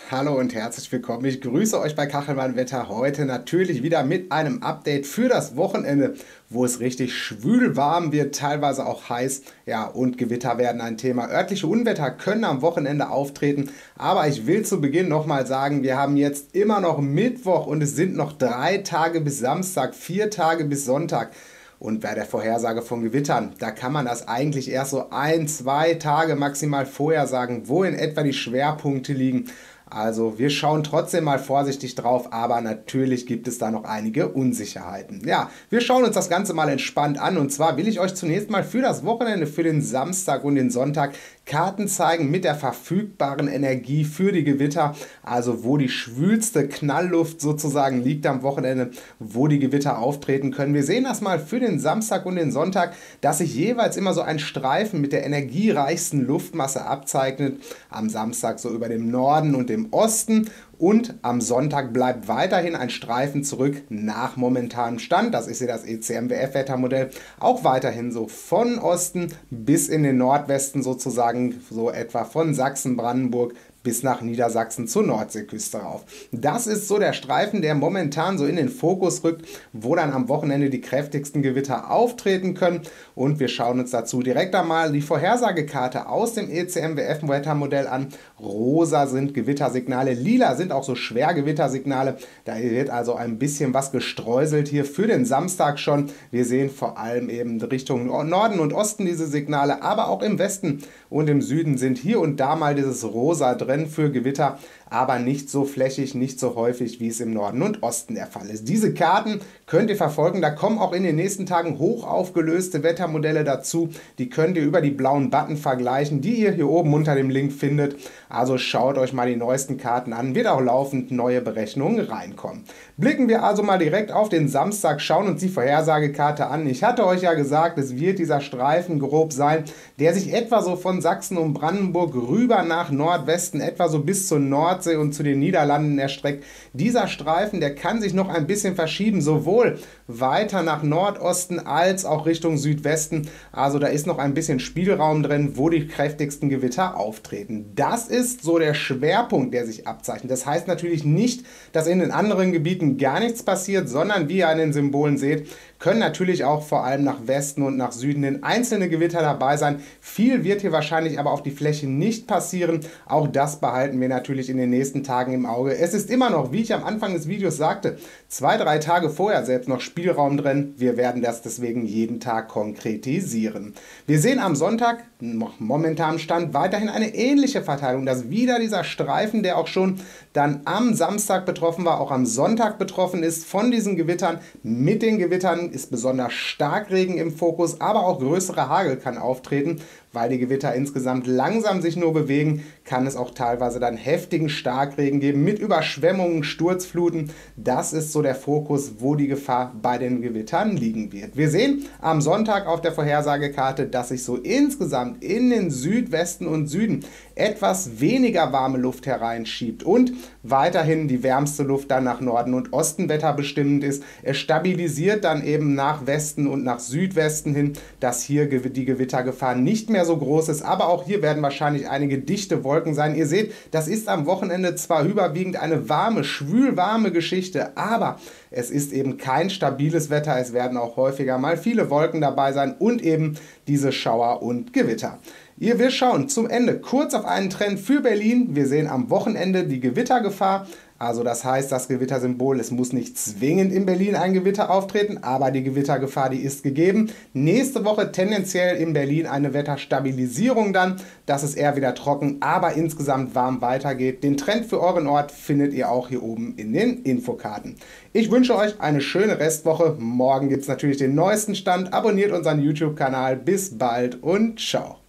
Hallo und herzlich willkommen. Ich grüße euch bei Kachelmann Wetter heute natürlich wieder mit einem Update für das Wochenende, wo es richtig schwül warm wird, teilweise auch heiß. Ja, und Gewitter werden ein Thema. Örtliche Unwetter können am Wochenende auftreten, aber ich will zu Beginn nochmal sagen, wir haben jetzt immer noch Mittwoch und es sind noch 3 Tage bis Samstag, 4 Tage bis Sonntag. Und bei der Vorhersage von Gewittern, da kann man das eigentlich erst so 1, 2 Tage maximal vorher sagen, wo in etwa die Schwerpunkte liegen. Also wir schauen trotzdem mal vorsichtig drauf, aber natürlich gibt es da noch einige Unsicherheiten. Ja, wir schauen uns das Ganze mal entspannt an und zwar will ich euch zunächst mal für das Wochenende, für den Samstag und den Sonntag Karten zeigen mit der verfügbaren Energie für die Gewitter, also wo die schwülste Knallluft sozusagen liegt am Wochenende, wo die Gewitter auftreten können. Wir sehen das mal für den Samstag und den Sonntag, dass sich jeweils immer so ein Streifen mit der energiereichsten Luftmasse abzeichnet. Am Samstag so über dem Norden und dem Osten und am Sonntag bleibt weiterhin ein Streifen zurück nach momentanem Stand. Das ist hier das ECMWF-Wettermodell. Auch weiterhin so von Osten bis in den Nordwesten sozusagen, so etwa von Sachsen, Brandenburg bis nach Niedersachsen zur Nordseeküste rauf. Das ist so der Streifen, der momentan so in den Fokus rückt, wo dann am Wochenende die kräftigsten Gewitter auftreten können. Und wir schauen uns dazu direkt einmal die Vorhersagekarte aus dem ECMWF-Wettermodell an. Rosa sind Gewittersignale, lila sind auch so Schwergewittersignale. Da wird also ein bisschen was gestreuselt hier für den Samstag schon. Wir sehen vor allem eben Richtung Norden und Osten diese Signale, aber auch im Westen und im Süden sind hier und da mal dieses Rosa drin für Gewitter, aber nicht so flächig, nicht so häufig, wie es im Norden und Osten der Fall ist. Diese Karten könnt ihr verfolgen, da kommen auch in den nächsten Tagen hoch aufgelöste Wettermodelle dazu. Die könnt ihr über die blauen Button vergleichen, die ihr hier oben unter dem Link findet. Also schaut euch mal die neuesten Karten an, wird auch laufend neue Berechnungen reinkommen. Blicken wir also mal direkt auf den Samstag, schauen uns die Vorhersagekarte an. Ich hatte euch ja gesagt, es wird dieser Streifen grob sein, der sich etwa so von Sachsen und Brandenburg rüber nach Nordwesten, etwa so bis zur Nordsee und zu den Niederlanden erstreckt. Dieser Streifen, der kann sich noch ein bisschen verschieben, sowohl weiter nach Nordosten als auch Richtung Südwesten. Also da ist noch ein bisschen Spielraum drin, wo die kräftigsten Gewitter auftreten. Das ist so der Schwerpunkt, der sich abzeichnet. Das heißt natürlich nicht, dass in den anderen Gebieten gar nichts passiert, sondern wie ihr an den Symbolen seht, können natürlich auch vor allem nach Westen und nach Süden hin einzelne Gewitter dabei sein. Viel wird hier wahrscheinlich aber auf die Fläche nicht passieren. Auch das behalten wir natürlich in den nächsten Tagen im Auge. Es ist immer noch, wie ich am Anfang des Videos sagte, 2, 3 Tage vorher selbst noch Spielraum drin. Wir werden das deswegen jeden Tag konkretisieren. Wir sehen am Sonntag, noch momentan Stand, weiterhin eine ähnliche Verteilung. Dass wieder dieser Streifen, der auch schon dann am Samstag betroffen war, auch am Sonntag betroffen ist von diesen Gewittern. Mit den Gewittern ist besonders Starkregen im Fokus, aber auch größere Hagel kann auftreten. Weil die Gewitter insgesamt langsam sich nur bewegen, kann es auch teilweise dann heftigen Starkregen geben mit Überschwemmungen, Sturzfluten. Das ist so der Fokus, wo die Gefahr bei den Gewittern liegen wird. Wir sehen am Sonntag auf der Vorhersagekarte, dass sich so insgesamt in den Südwesten und Süden etwas weniger warme Luft hereinschiebt und weiterhin die wärmste Luft dann nach Norden und Osten wetterbestimmend ist. Es stabilisiert dann eben nach Westen und nach Südwesten hin, dass hier die Gewittergefahr nicht mehr so groß ist, aber auch hier werden wahrscheinlich einige dichte Wolken sein. Ihr seht, das ist am Wochenende zwar überwiegend eine warme, schwülwarme Geschichte, aber es ist eben kein stabiles Wetter. Es werden auch häufiger mal viele Wolken dabei sein und eben diese Schauer und Gewitter. Wir schauen zum Ende kurz auf einen Trend für Berlin. Wir sehen am Wochenende die Gewittergefahr. Also das heißt, das Gewittersymbol, es muss nicht zwingend in Berlin ein Gewitter auftreten, aber die Gewittergefahr, die ist gegeben. Nächste Woche tendenziell in Berlin eine Wetterstabilisierung dann, dass es eher wieder trocken, aber insgesamt warm weitergeht. Den Trend für euren Ort findet ihr auch hier oben in den Infokarten. Ich wünsche euch eine schöne Restwoche. Morgen gibt es natürlich den neuesten Stand. Abonniert unseren YouTube-Kanal. Bis bald und ciao.